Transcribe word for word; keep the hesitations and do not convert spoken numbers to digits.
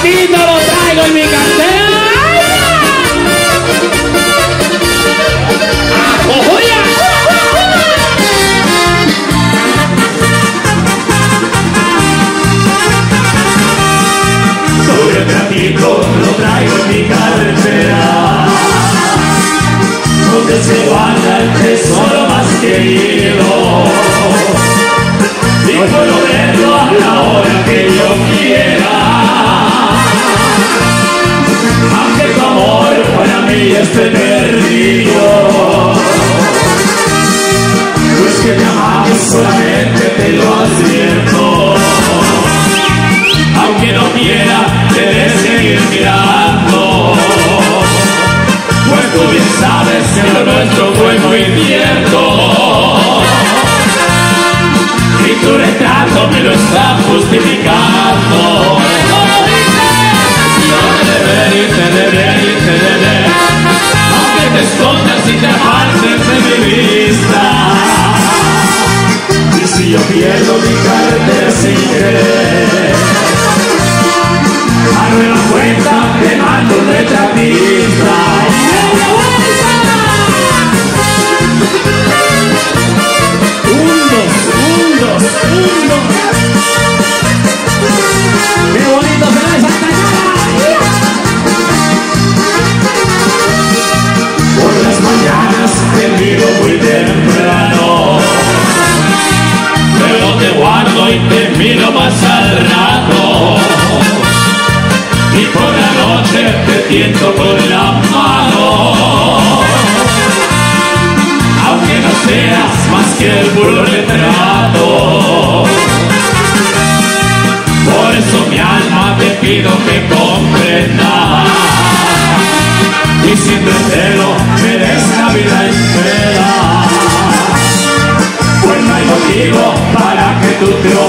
ratito lo traigo en mi cartera. Sobre el ratito lo traigo en mi cartera, donde se guarda el tesoro más querido, y puedo verlo a la hora que yo quiera. Aunque tu amor para mí esté perdido, pues que te amamos solamente te lo advierto. Aunque no quiera, debes seguir mirando, pues tú bien sabes que lo nuestro fue muy cierto, y tu retrato me lo está justificando. Yo te debe, y te debe, y te debe, aunque te escondas y te apartes de mi vista. Y si yo pierdo mi cartera sin querer, a nueva cuenta te mando un retratista. Un, dos, un, dos, un, dos. ¡Qué bonito se ve esa cañada! Por las mañanas te miro muy temprano, luego te guardo y te miro más al rato, y por la noche te tiento con la mano, aunque no seas más que el puro retrato. Por eso mi alma te pido que comprendas, y sin recelo me des la vida entera, pues no hay motivo para que tú te